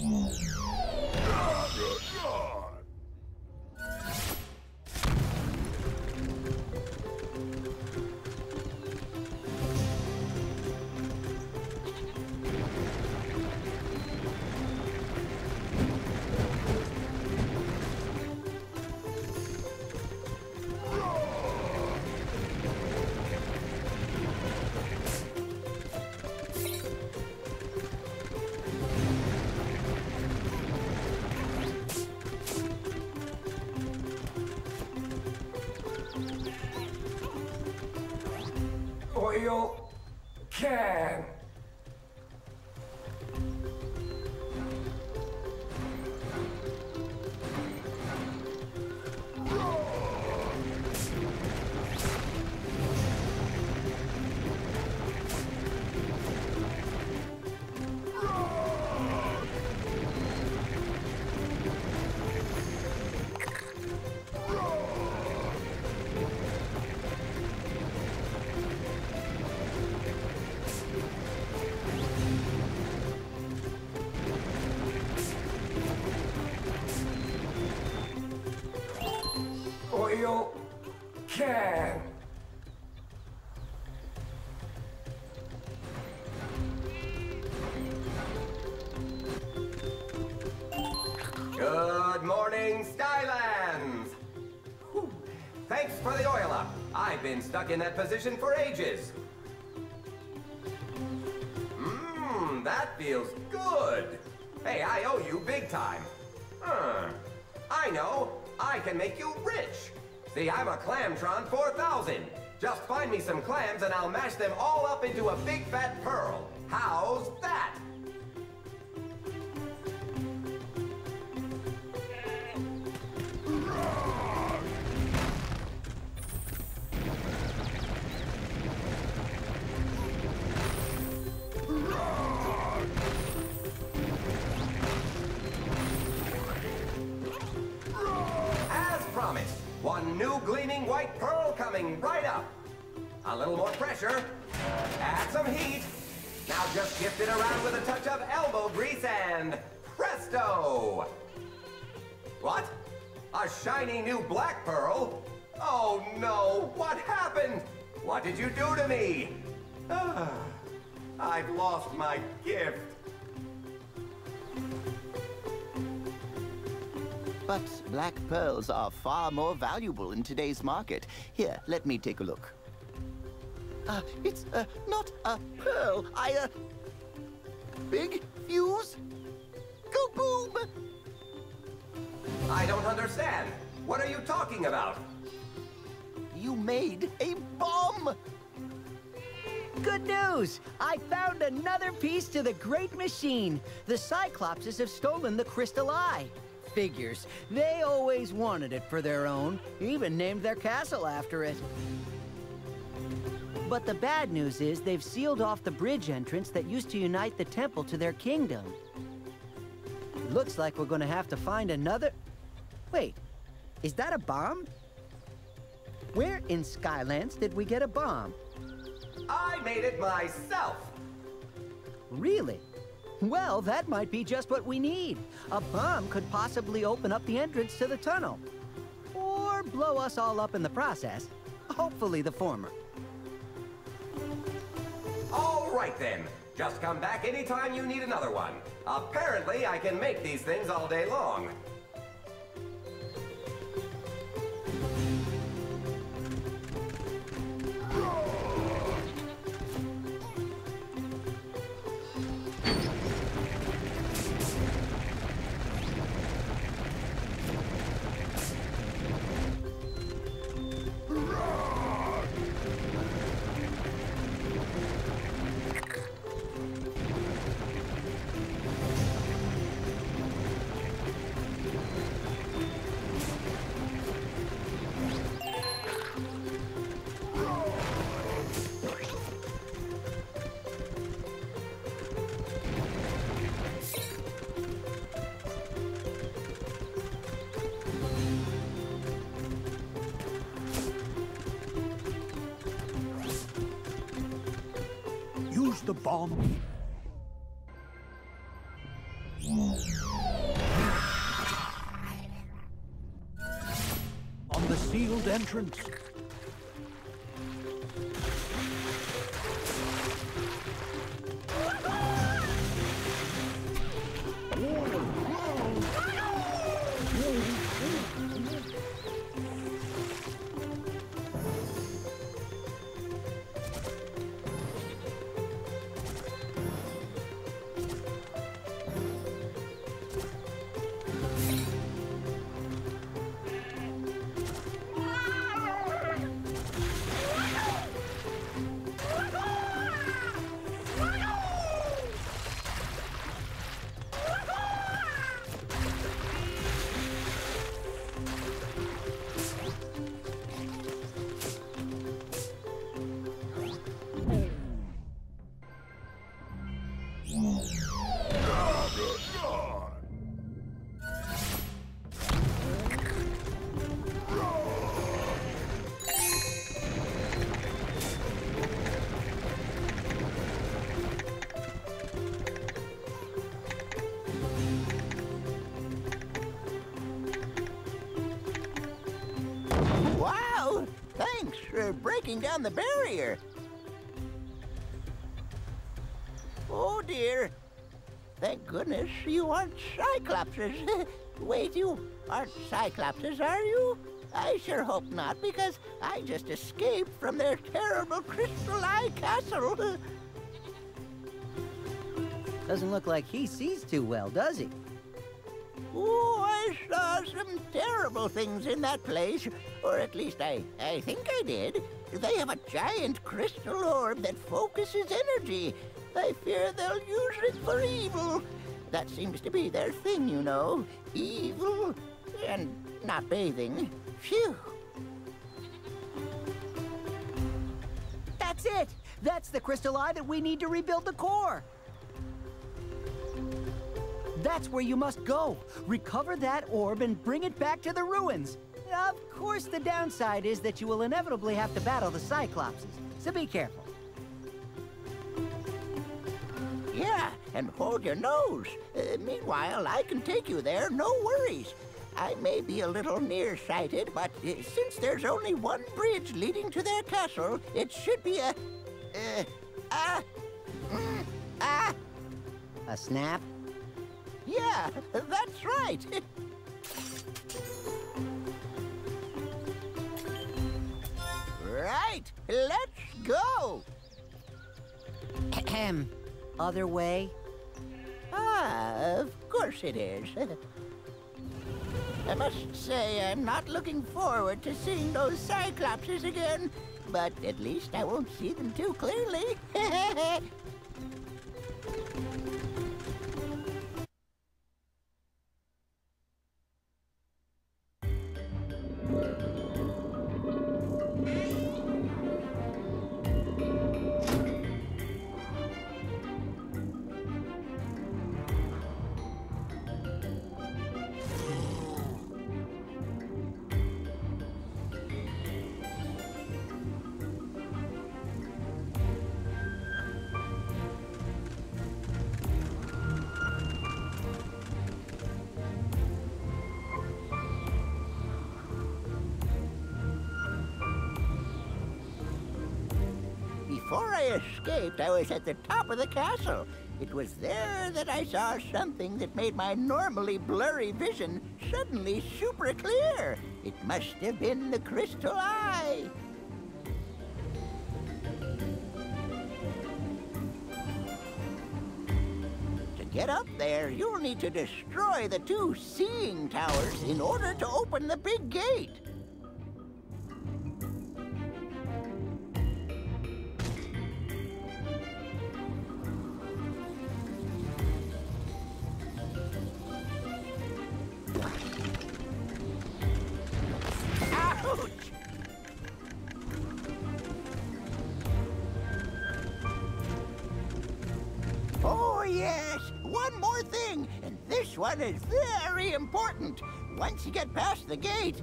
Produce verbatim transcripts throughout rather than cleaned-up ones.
Oil can. Oil can. Good morning, Skylands! Whew. Thanks for the oil up. I've been stuck in that position for ages. Mmm, that feels good. Hey, I owe you big time. Huh. I know. I can make you rich. See, I'm a Clamtron four thousand. Just find me some clams and I'll mash them all up into a big fat pearl. How's that? One new gleaming white pearl coming right up. A little more pressure. Add some heat. Now just shift it around with a touch of elbow grease and presto! What? A shiny new black pearl? Oh no, what happened? What did you do to me? Ah, I've lost my gift. But black pearls are far more valuable in today's market. Here, let me take a look. Uh, it's uh, not a pearl. I, uh... Big fuse? Go boom! I don't understand. What are you talking about? You made a bomb! Good news! I found another piece to the great machine. The Cyclopses have stolen the Crystal Eye. Figures. They always wanted it for their own, even named their castle after it. But the bad news is they've sealed off the bridge entrance that used to unite the temple to their kingdom. Looks like we're gonna have to find another... Wait, is that a bomb? Where in Skylands did we get a bomb? I made it myself! Really? Well, that might be just what we need. A bomb could possibly open up the entrance to the tunnel. Or blow us all up in the process. Hopefully the former. All right then. Just come back anytime you need another one. Apparently, I can make these things all day long. Use the bomb. entrance. Wow! Thanks for breaking down the barrier. Oh, dear. Thank goodness you aren't Cyclopses. Wait, you aren't Cyclopses, are you? I sure hope not, because I just escaped from their terrible Crystal Eye Castle. Doesn't look like he sees too well, does he? Oh, I saw some terrible things in that place. Or at least I, I think I did. They have a giant crystal orb that focuses energy. I fear they'll use it for evil. That seems to be their thing, you know. Evil and not bathing. Phew. That's it! That's the crystal eye that we need to rebuild the core! That's where you must go. Recover that orb and bring it back to the ruins. Of course, the downside is that you will inevitably have to battle the Cyclopses, so be careful. Yeah, and hold your nose. Uh, meanwhile, I can take you there, no worries. I may be a little nearsighted, but uh, since there's only one bridge leading to their castle, it should be a... Uh, a... Mm, a... A snap? Yeah, that's right. Right, let's go. Ahem. Other way? Ah, of course it is. I must say I'm not looking forward to seeing those Cyclopses again, but at least I won't see them too clearly. Before I escaped, I was at the top of the castle. It was there that I saw something that made my normally blurry vision suddenly super clear. It must have been the Crystal Eye. To get up there, you'll need to destroy the two seeing towers in order to open the big gate. Ouch! Oh, yes! One more thing, and this one is very important. Once you get past the gate...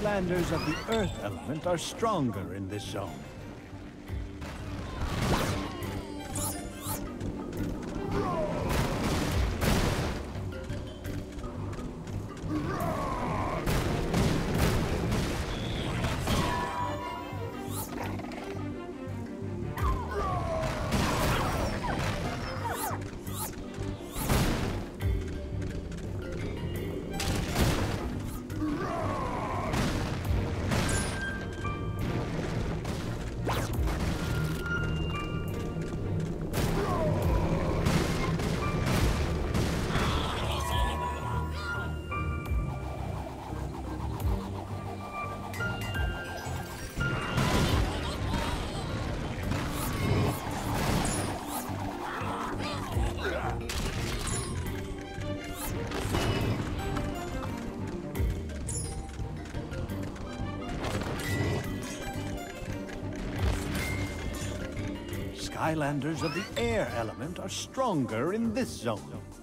Skylanders of the Earth element are stronger in this zone. Skylanders of the air element are stronger in this zone.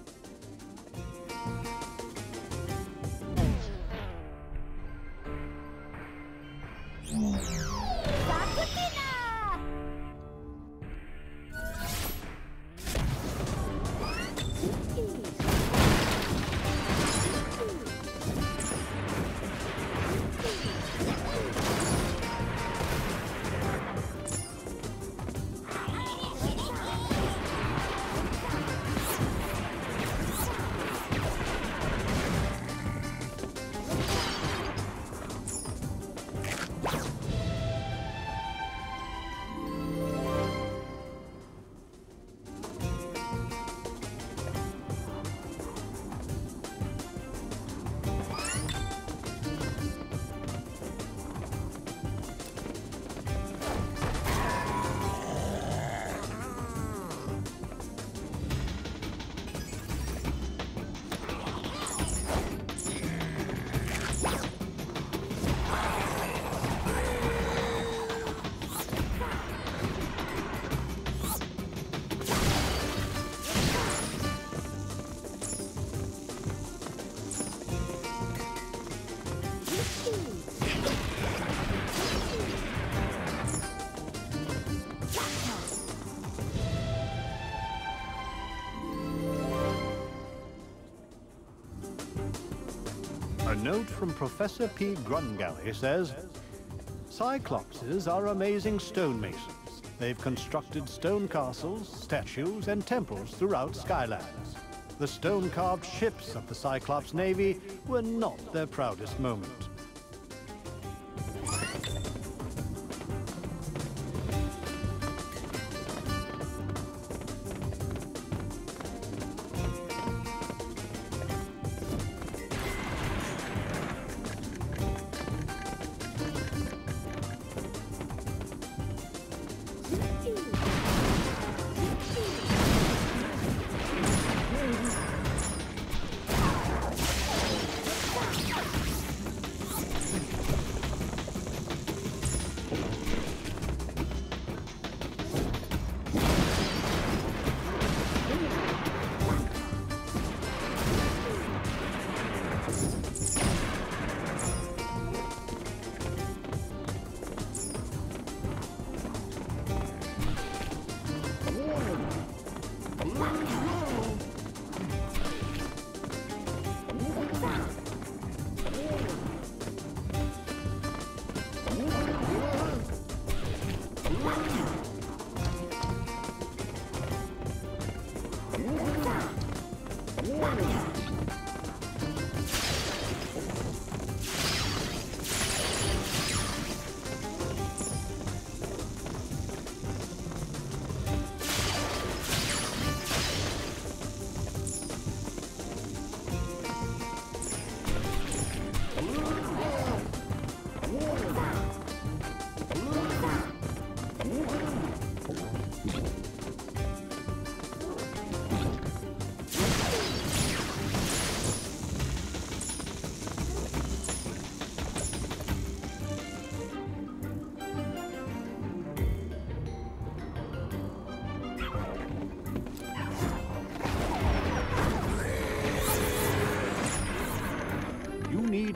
A note from Professor P. Grungally says, Cyclopses are amazing stonemasons. They've constructed stone castles, statues, and temples throughout Skylands. The stone-carved ships of the Cyclops Navy were not their proudest moment.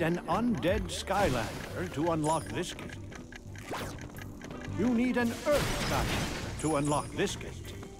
an undead Skylander to unlock this gate. You need an Earth Skylander to unlock this gate.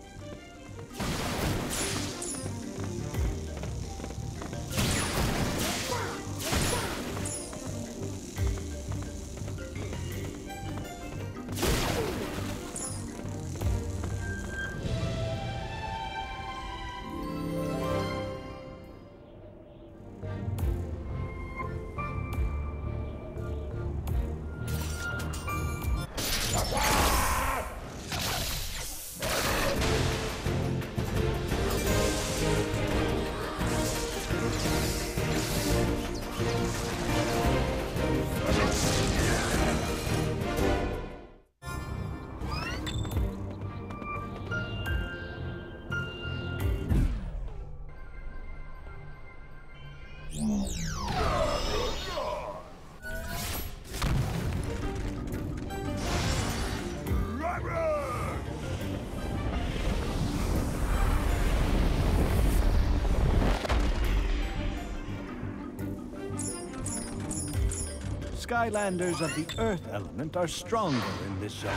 Skylanders of the Earth element are stronger in this zone.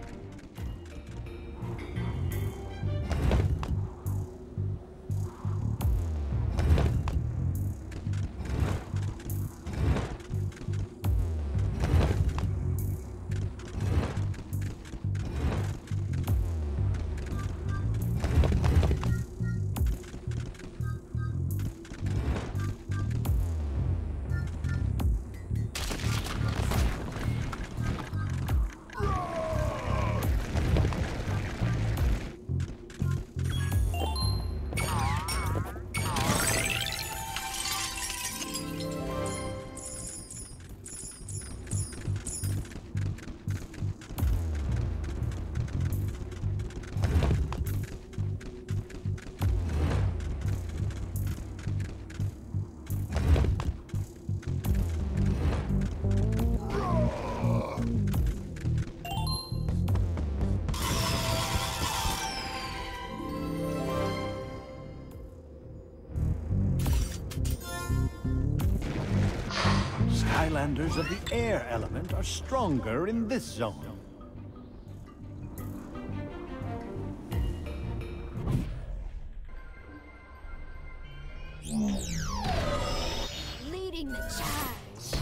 Skylanders of the air element are stronger in this zone. Leading the charge.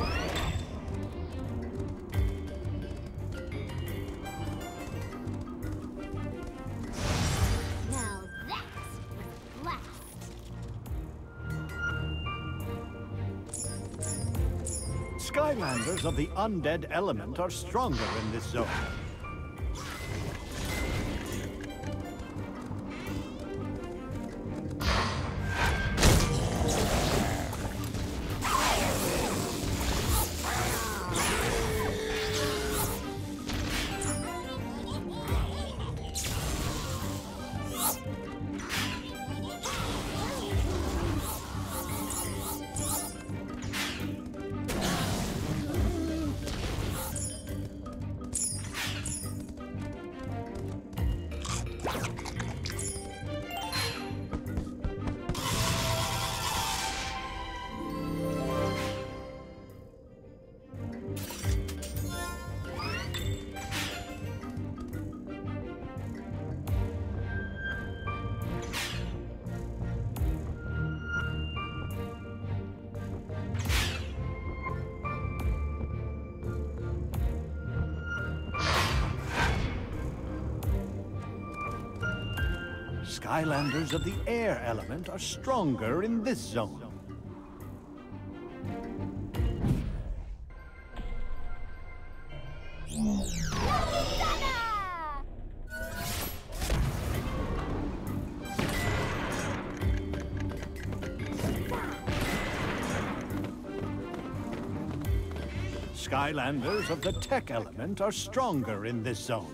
Now that's a blast. Skylanders of the undead element are stronger in this zone. Skylanders of the air element are stronger in this zone. Skylanders of the tech element are stronger in this zone.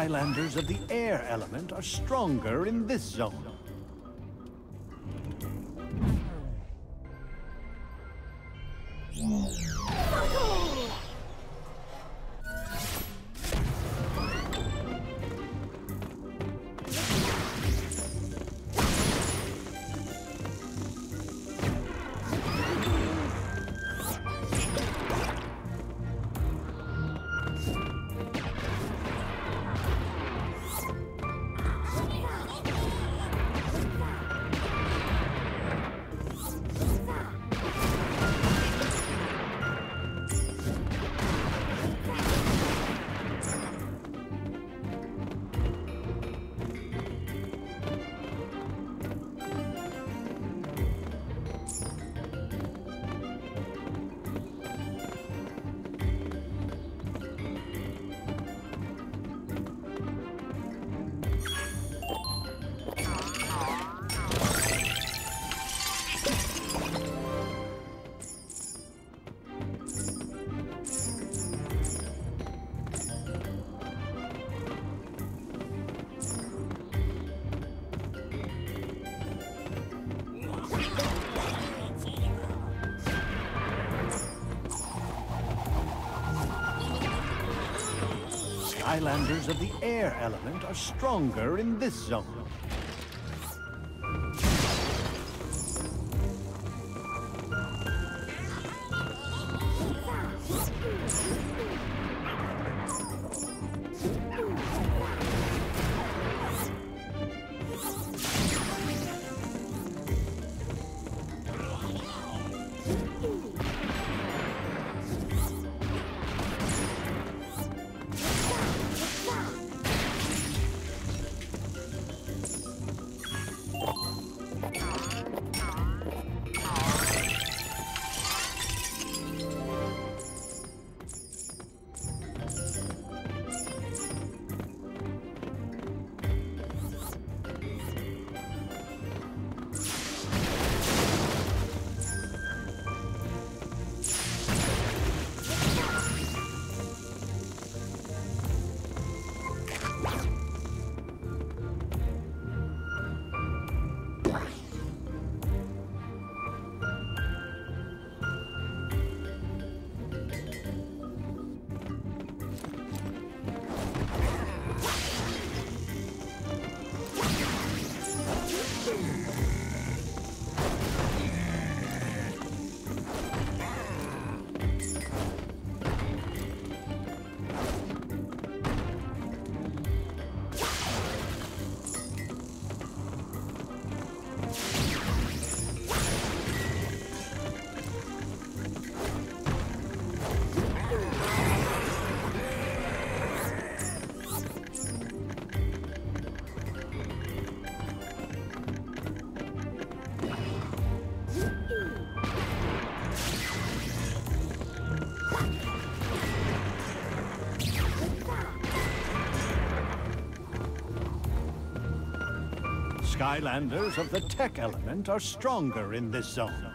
Skylanders of the air element are stronger in this zone. Skylanders of the air element are stronger in this zone. Skylanders of the tech element are stronger in this zone.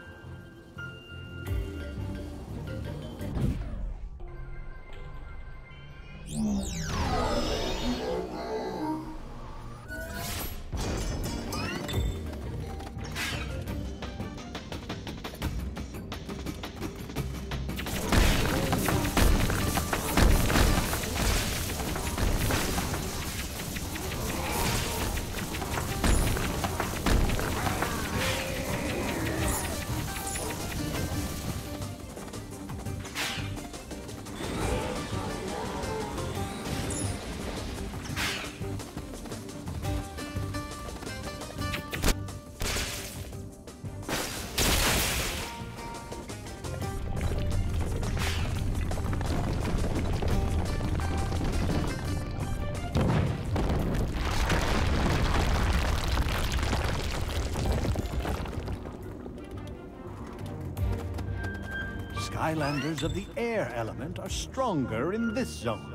Skylanders of the air element are stronger in this zone.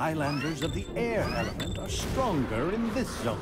Skylanders of the air element are stronger in this zone.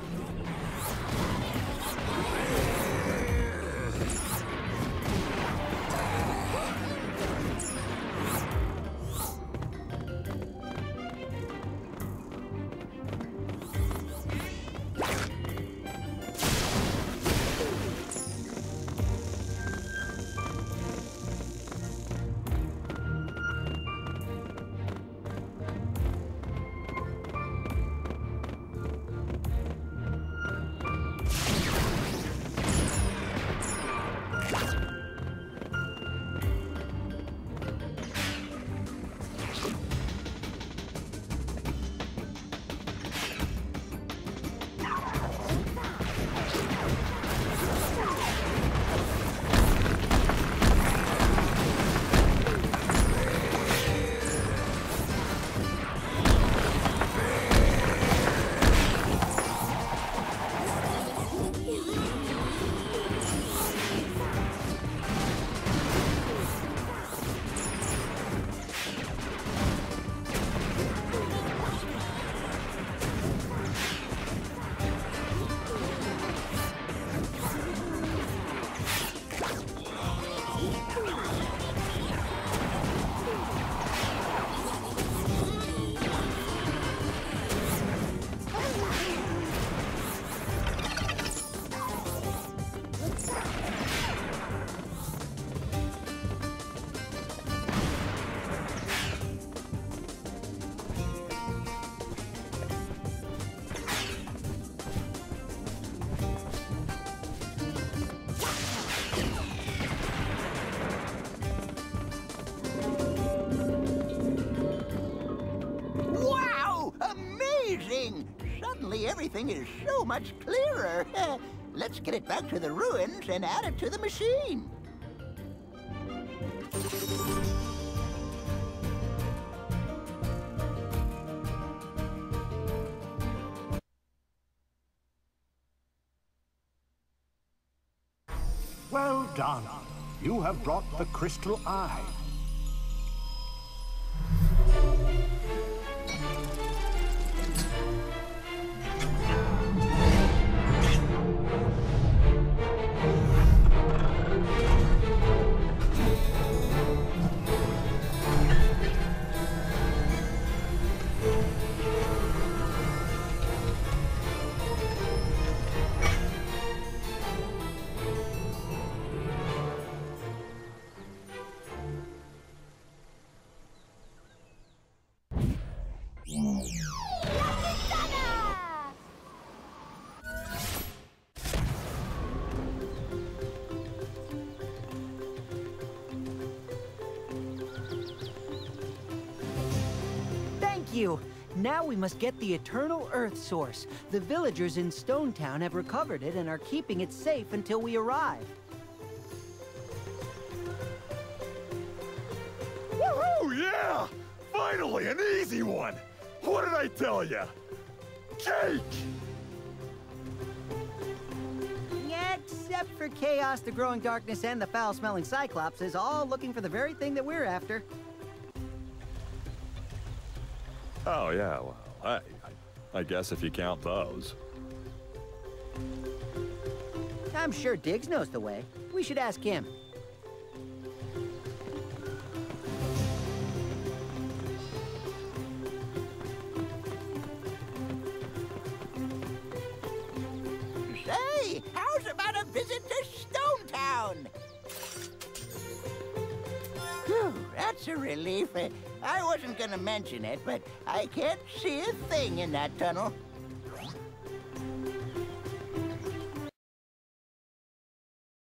Suddenly everything is so much clearer. Let's get it back to the ruins and add it to the machine. Well done. You have brought the Crystal Eye. You. Now we must get the Eternal Earth Source. The villagers in Stone Town have recovered it and are keeping it safe until we arrive. Woohoo! Yeah! Finally, an easy one! What did I tell you? Cake! Except for Chaos, the Growing Darkness, and the foul-smelling Cyclopses, all looking for the very thing that we're after. Oh, yeah, well, I, I, I guess if you count those. I'm sure Diggs knows the way. We should ask him. Say, how's about a visit to Stone Town? Whew, that's a relief. I wasn't gonna mention it, but I can't see a thing in that tunnel.